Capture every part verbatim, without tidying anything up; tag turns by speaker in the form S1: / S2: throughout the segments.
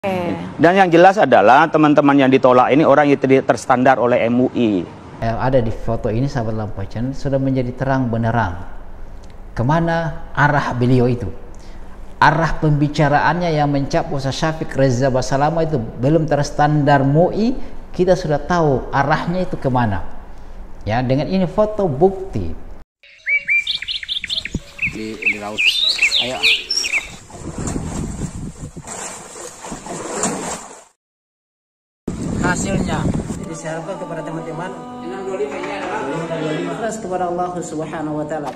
S1: Okay.
S2: Dan yang jelas adalah teman-teman yang ditolak ini orang yang tidak terstandar oleh M U I.
S3: Yang ada di foto ini, sahabat Lampai Channel, sudah menjadi terang benerang kemana arah beliau itu. Arah pembicaraannya yang mencap Ustaz Syafiq Reza Basalama itu belum terstandar M U I. Kita sudah tahu arahnya itu kemana. Ya, dengan ini foto bukti di, di laut. Ayo. Hasilnya jadi saya harapkan kepada teman-teman enam dua lima ini adalah ikhlas kepada Allah Subhanahu wa taala.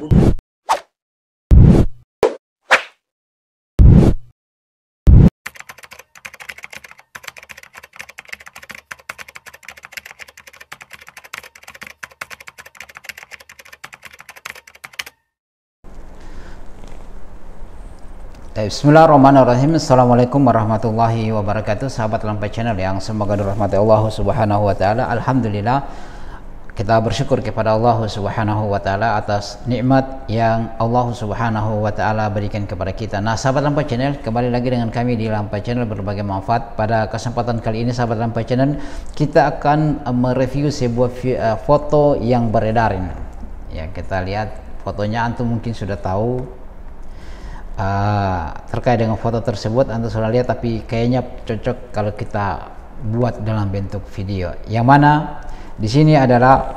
S3: Bismillahirrahmanirrahim. Assalamualaikum warahmatullahi wabarakatuh. Sahabat Lampai Channel yang semoga dirahmati Allah Subhanahu wa taala. Alhamdulillah, kita bersyukur kepada Allah Subhanahu wa taala atas nikmat yang Allah Subhanahu wa taala berikan kepada kita. Nah, sahabat Lampai Channel, kembali lagi dengan kami di Lampai Channel berbagai manfaat. Pada kesempatan kali ini, sahabat Lampai Channel, kita akan mereview sebuah foto yang beredar ini. Ya, kita lihat fotonya, antum mungkin sudah tahu. Uh, terkait dengan foto tersebut Anda sudah lihat, tapi kayaknya cocok kalau kita buat dalam bentuk video. Yang mana di sini adalah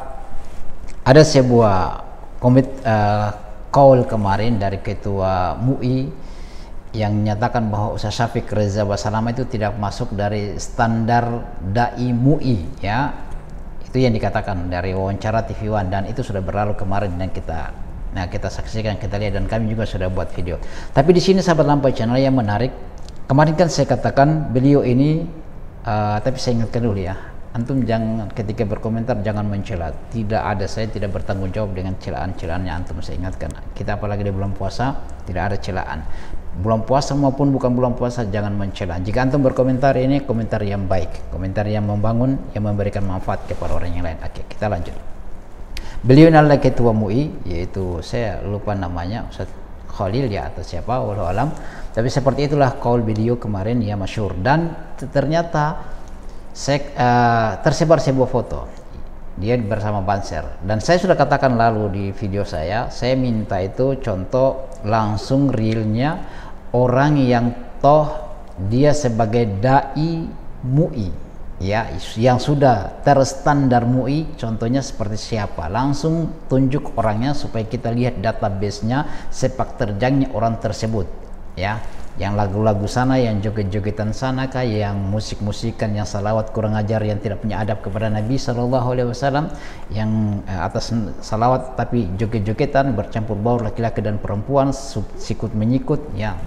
S3: ada sebuah komit uh, call kemarin dari ketua M U I yang menyatakan bahwa Ustaz Syafiq Reza Basalama itu tidak masuk dari standar dai M U I, ya. Itu yang dikatakan dari wawancara T V One, dan itu sudah berlalu kemarin dan kita Nah, kita saksikan, kita lihat, dan kami juga sudah buat video. Tapi di sini sahabat Lampai Channel yang menarik, kemarin kan saya katakan beliau ini, uh, tapi saya ingatkan dulu ya, antum jangan ketika berkomentar jangan mencela. Tidak ada, saya tidak bertanggung jawab dengan celaan-celaan yang antum. Saya ingatkan, kita apalagi di bulan puasa tidak ada celaan. Bulan puasa maupun bukan bulan puasa jangan mencela. Jika antum berkomentar, ini komentar yang baik, komentar yang membangun, yang memberikan manfaat kepada orang yang lain. Oke, kita lanjut. Beliau adalah ketua M U I, yaitu saya lupa namanya, Ustaz Khalil ya atau siapa, wallahu alam. Tapi seperti itulah kaul beliau kemarin, ya, masyhur. Dan ternyata sek, uh, tersebar sebuah foto dia bersama Banser. Dan saya sudah katakan lalu di video saya, saya minta itu contoh langsung realnya orang yang toh dia sebagai dai M U I, ya, yang sudah terstandar M U I, contohnya seperti siapa, langsung tunjuk orangnya supaya kita lihat database-nya, sepak terjangnya orang tersebut, ya, yang lagu-lagu sana, yang joget-jogetan sana kah, yang musik-musikan, yang salawat kurang ajar, yang tidak punya adab kepada Nabi Shallallahu Alaihi Wasallam, yang eh, atas salawat tapi joget-jogetan, bercampur baur laki-laki dan perempuan, sikut menyikut, ya.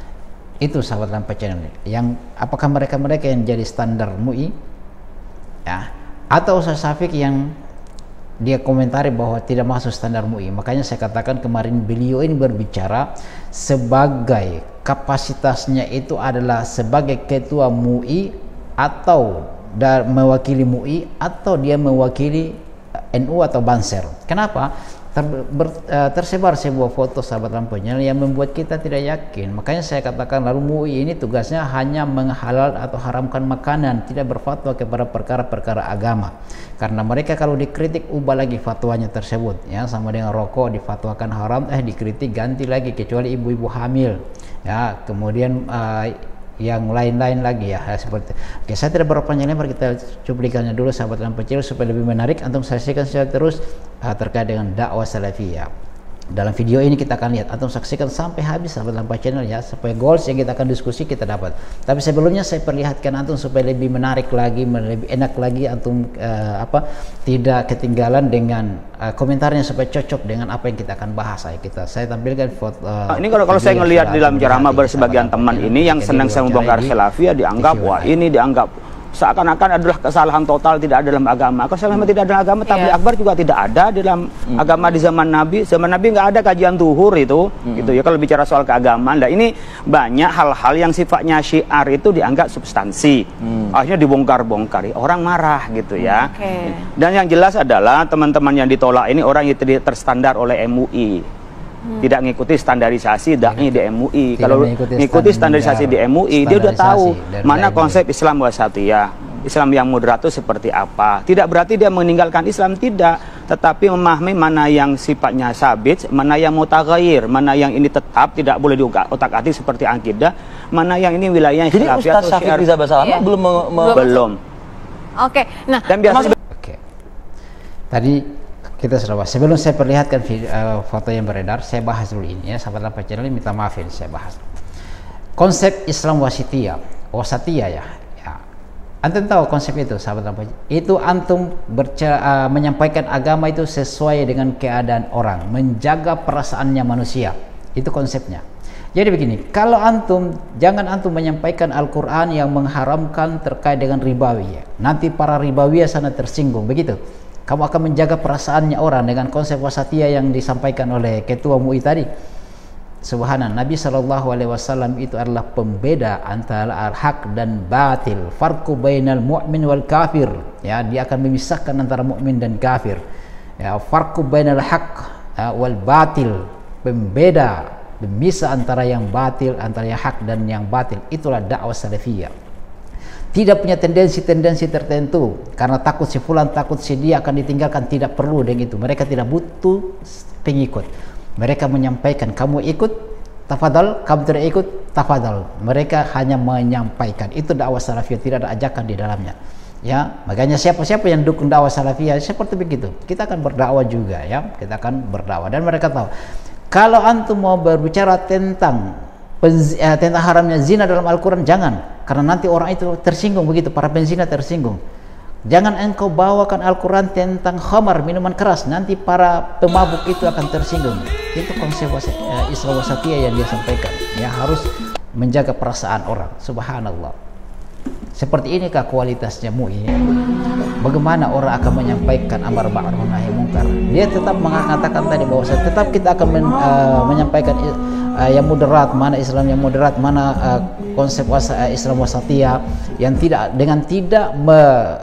S3: Itu sahabat Lampai Channel, yang apakah mereka-mereka yang jadi standar M U I, ya, atau Ustaz Syafiq yang dia komentari bahwa tidak masuk standar M U I. Makanya saya katakan kemarin beliau ini berbicara sebagai kapasitasnya itu adalah sebagai ketua M U I, atau mewakili M U I, atau dia mewakili N U atau Banser. Kenapa? Ter, ber, uh, tersebar sebuah foto sahabat Lampai Channel yang membuat kita tidak yakin. Makanya saya katakan lalu M U I ini tugasnya hanya menghalal atau haramkan makanan, tidak berfatwa kepada perkara-perkara agama. Karena mereka kalau dikritik ubah lagi fatwanya tersebut, ya, sama dengan rokok difatwakan haram, eh dikritik ganti lagi, kecuali ibu-ibu hamil, ya, kemudian uh, yang lain-lain lagi, ya, seperti itu. Oke, saya tidak berpanjang lebar, kita cuplikannya dulu sahabat Lampai Channel supaya lebih menarik. Antum saksikan secara terus uh, terkait dengan dakwah salafiyah. Dalam video ini kita akan lihat, antum saksikan sampai habis sahabat Lampai Channel, ya, supaya goals yang kita akan diskusi kita dapat. Tapi sebelumnya saya perlihatkan antum supaya lebih menarik lagi, lebih enak lagi, antum uh, apa tidak ketinggalan dengan uh, komentarnya supaya cocok dengan apa yang kita akan bahas. Saya kita saya tampilkan foto. Uh,
S2: ini kalau kalau saya ngelihat di dalam ceramah bersebagian teman ini yang senang saya membongkar salafiyah dianggap wah ini dianggap seakan-akan adalah kesalahan total, tidak ada dalam agama. Kalau selama tidak ada dalam agama, tabligh akbar juga tidak ada di dalam hmm. agama di zaman Nabi. Zaman Nabi nggak ada kajian zuhur itu, hmm. gitu ya. Kalau bicara soal keagamaan, nah ini banyak hal-hal yang sifatnya syiar itu dianggap substansi, hmm. akhirnya dibongkar-bongkar. Orang marah gitu ya.
S1: Okay.
S2: Dan yang jelas adalah teman-teman yang ditolak ini orang yang tidak terstandar oleh M U I. hmm. tidak mengikuti standarisasi dai di M U I. Kalau mengikuti standarisasi di M U I, dia udah tahu mana konsep Islam wasatiyah, Islam yang moderat itu seperti apa. Tidak berarti dia meninggalkan Islam, tidak, tetapi memahami mana yang sifatnya sabit, mana yang mutaghayyir, mana yang ini tetap tidak boleh diutak-atik seperti akidah, mana yang ini wilayah
S1: Jadi Ustaz Syafiq Rizal Basalamah yeah. belum
S2: belum.
S4: Oke. Okay. Nah,
S2: dan biasa
S3: okay. Tadi kita sudah bahas. Sebelum saya perlihatkan video, uh, foto yang beredar, saya bahas dulu ini ya, sahabat Lampai Channel, minta maaf ini saya bahas. Konsep Islam wasatiyah, wasatiyah ya. ya. Antum tahu konsep itu, sahabat Lampai? Itu antum berca uh, menyampaikan agama itu sesuai dengan keadaan orang, menjaga perasaannya manusia. Itu konsepnya. Jadi begini, kalau antum, jangan antum menyampaikan Al-Quran yang mengharamkan terkait dengan ribawi ya. Nanti para ribawi sana tersinggung, begitu. Kamu akan menjaga perasaannya orang dengan konsep wasatiyah yang disampaikan oleh Ketua M U I tadi. Subhanallah, Nabi shallallahu alaihi wasallam itu adalah pembeda antara al-haq dan batil. Farqu bainal mu'min wal kafir. Ya, dia akan memisahkan antara mukmin dan kafir. Ya, farqu bainal haq ya, wal batil. Pembeda, memisah antara yang batil, antara yang hak dan yang batil. Itulah dakwah salafiyah. Tidak punya tendensi-tendensi tertentu karena takut si fulan, takut si dia akan ditinggalkan, tidak perlu dengan itu. Mereka tidak butuh pengikut. Mereka menyampaikan, kamu ikut tafadhal, kamu tidak ikut tafadhal. Mereka hanya menyampaikan. Itu dakwah salafiyah, tidak ada ajakan di dalamnya. Ya, makanya siapa-siapa yang dukung dakwah salafiyah seperti begitu, kita akan berdakwah juga ya. Kita akan berdakwah dan mereka tahu. Kalau antum mau berbicara tentang eh, tentang haramnya zina dalam Al-Quran, jangan, karena nanti orang itu tersinggung begitu, para penzina tersinggung. Jangan engkau bawakan Al-Quran tentang khamar, minuman keras, nanti para pemabuk itu akan tersinggung. Itu konsep eh, Islam wasatiyah yang dia sampaikan. Ya, harus menjaga perasaan orang. Subhanallah. Seperti inikah kualitasnya M U I? Bagaimana orang akan menyampaikan amar ma'ruf nahi munkar? Dia tetap mengatakan tadi bahwa tetap kita akan men, uh, menyampaikan uh, yang moderat, mana Islam yang moderat, mana uh, konsep wasa, uh, Islam wasatiyah yang tidak, dengan tidak me,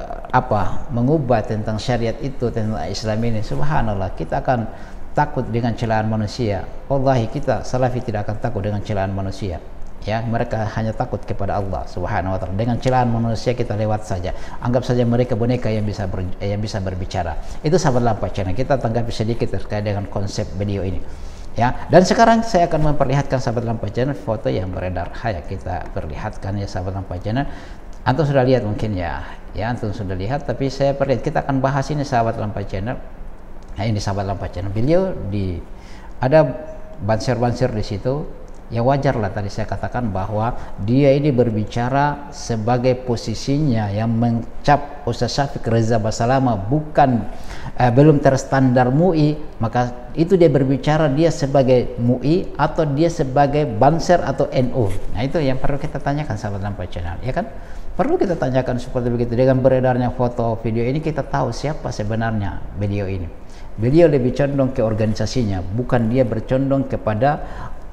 S3: apa, mengubah tentang syariat itu, tentang Islam ini. Subhanallah, kita akan takut dengan celaan manusia. Wallahi, kita salafi tidak akan takut dengan celaan manusia. Ya, mereka hanya takut kepada Allah Subhanahu wa taala. Dengan celaan manusia kita lewat saja. Anggap saja mereka boneka yang bisa ber, yang bisa berbicara. Itu sahabat Lampai Channel. Kita tanggapi sedikit terkait dengan konsep video ini. Ya, dan sekarang saya akan memperlihatkan sahabat Lampai Channel foto yang beredar. Hayo kita perlihatkan ya sahabat Lampai Channel. Antum sudah lihat mungkin ya. Ya, antum sudah lihat, tapi saya perlihat, kita akan bahas ini sahabat Lampai Channel. Nah, ini sahabat Lampai Channel. Beliau di ada banser-banser di situ. Ya, wajar lah tadi saya katakan bahwa dia ini berbicara sebagai posisinya yang mencap Ustaz Syafiq Rizal Basalamah bukan eh, belum terstandar M U I, maka itu dia berbicara dia sebagai M U I atau dia sebagai banser atau N U. Nah, itu yang perlu kita tanyakan sahabat Lampai Channel, ya kan? Perlu kita tanyakan seperti begitu. Dengan beredarnya foto video ini kita tahu siapa sebenarnya beliau ini. Beliau lebih condong ke organisasinya, bukan dia bercondong kepada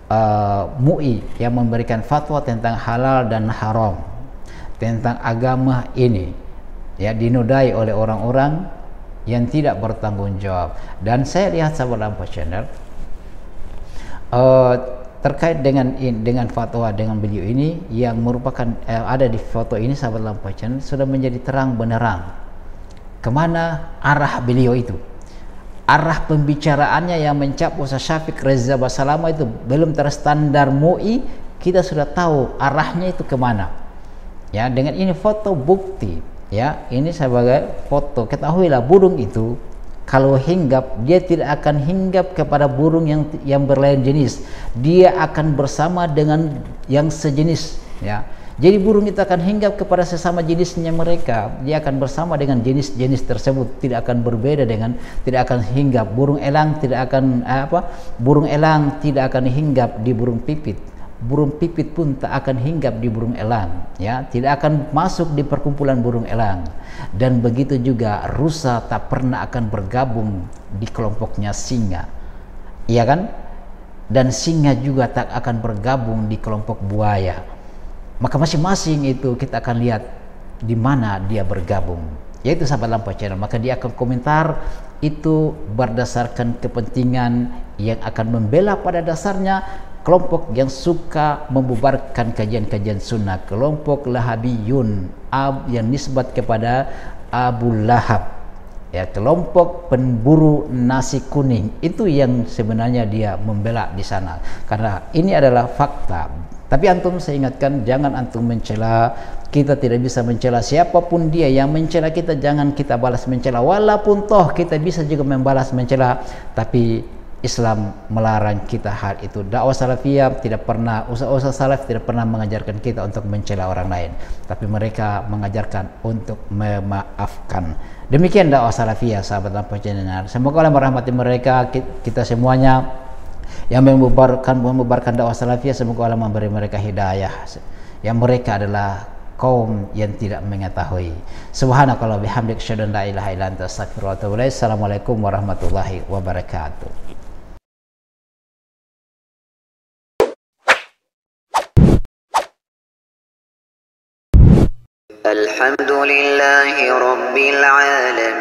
S3: Uh, M U I yang memberikan fatwa tentang halal dan haram, tentang agama ini ya dinodai oleh orang-orang yang tidak bertanggung jawab. Dan saya lihat sahabat Lampai Channel uh, terkait dengan dengan fatwa dengan beliau ini yang merupakan uh, ada di foto ini sahabat Lampai Channel sudah menjadi terang benderang kemana arah beliau itu. Arah pembicaraannya yang mencap Ustaz Syafiq Rizal Basalamah itu belum terstandar M U I, kita sudah tahu arahnya itu kemana. Ya, dengan ini foto bukti. Ya, ini sebagai foto. Ketahuilah burung itu kalau hinggap, dia tidak akan hinggap kepada burung yang yang berlain jenis. Dia akan bersama dengan yang sejenis. Ya. Jadi burung itu akan hinggap kepada sesama jenisnya mereka. Dia akan bersama dengan jenis-jenis tersebut, tidak akan berbeda dengan, tidak akan hinggap. Burung elang tidak akan apa? Burung elang tidak akan hinggap di burung pipit. Burung pipit pun tak akan hinggap di burung elang, ya, tidak akan masuk di perkumpulan burung elang. Dan begitu juga rusa tak pernah akan bergabung di kelompoknya singa. Iya kan? Dan singa juga tak akan bergabung di kelompok buaya. Maka masing-masing itu kita akan lihat di mana dia bergabung. Yaitu sahabat Lampai Channel. Maka dia akan komentar itu berdasarkan kepentingan yang akan membela pada dasarnya kelompok yang suka membubarkan kajian-kajian sunnah, kelompok Lahabiyun yang nisbat kepada Abu Lahab, ya, kelompok pemburu nasi kuning, itu yang sebenarnya dia membela di sana, karena ini adalah fakta. Tapi antum, saya ingatkan, jangan antum mencela. Kita tidak bisa mencela siapapun dia. Yang mencela kita jangan kita balas mencela, walaupun toh kita bisa juga membalas mencela, tapi Islam melarang kita hal itu. Dakwah salafiyah tidak pernah, usaha-usaha salaf tidak pernah mengajarkan kita untuk mencela orang lain, tapi mereka mengajarkan untuk memaafkan. Demikian dakwah salafiyah, sahabat lampu channel. Semoga Allah merahmati mereka, kita semuanya yang membubarkan membubarkan dakwah salafiyah. Semoga Allah memberi mereka hidayah, yang mereka adalah kaum yang tidak mengetahui. Subhanakallah bihamdik, asyhadu an la ilaha illa anta, astaghfiruka wa atubu ilaik. Assalamualaikum warahmatullahi wabarakatuh.
S5: الحمد لله رب العالمين.